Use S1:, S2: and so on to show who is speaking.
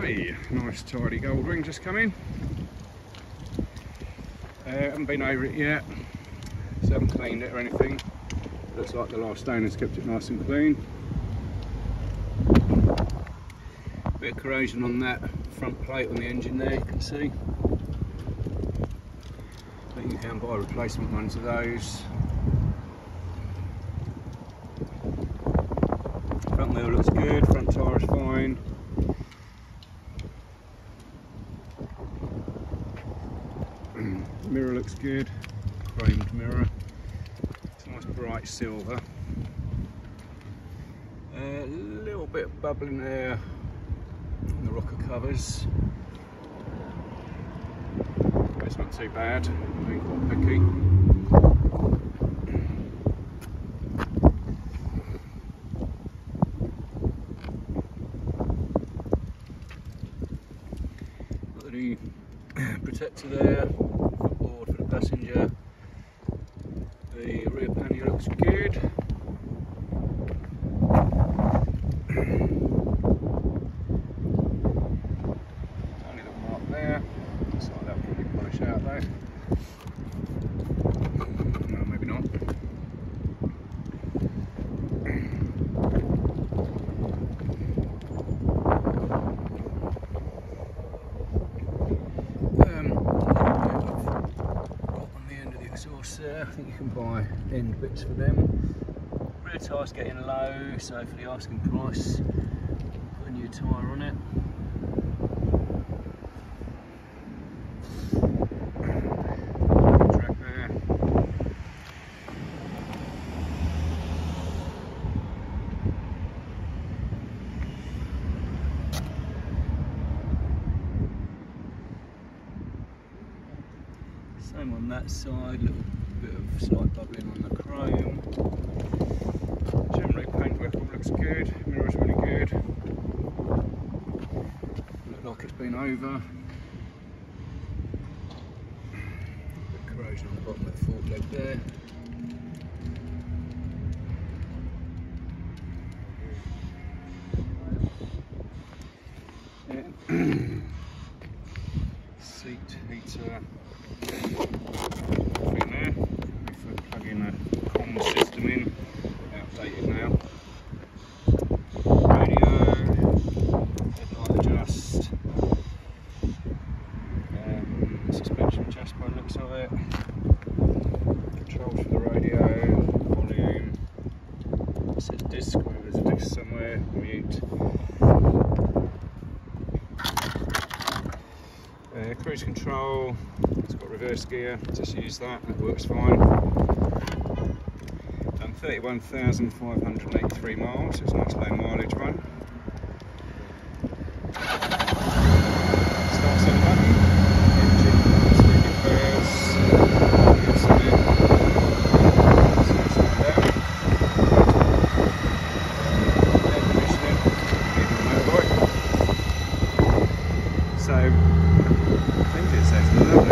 S1: Hey, nice tidy Goldwing just come in. Haven't been over it yet, so haven't cleaned it or anything. Looks like the last owner's kept it nice and clean. Bit of corrosion on that front plate on the engine there, you can see. But you can buy replacement ones of those. Front wheel looks good, front tyre is fine. Mirror looks good, chromed mirror. It's a nice bright silver. A little bit of bubbling there on the rocker covers. But it's not too bad, I ain't quite picky. Got the protector there. For the passenger. The rear panel looks good. Tiny little mark there. Looks like that'll probably polish out though. No, maybe not. There. I think you can buy end bits for them. Rear tyre's getting low, so for the asking price, put a new tyre on it. Track there. Same on that side, little bit of slight bubbling on the chrome. Generally paintwork all looks good, mirror's really good. Look like it's been over. Bit of corrosion on the bottom of the fork leg there. Yeah. Seat heater. Plugging a comm system in, outdated now. Radio, headlight adjust, suspension adjust by the looks of it, controls for the radio, volume, it says disc, whether there's a disc somewhere, mute. Cruise control, it's got reverse gear, just use that, that works fine. Done 31,583 miles, so it's a nice low mileage run. Start center button, engine, speaking bells, air conditioning, even motorbike. So I think it says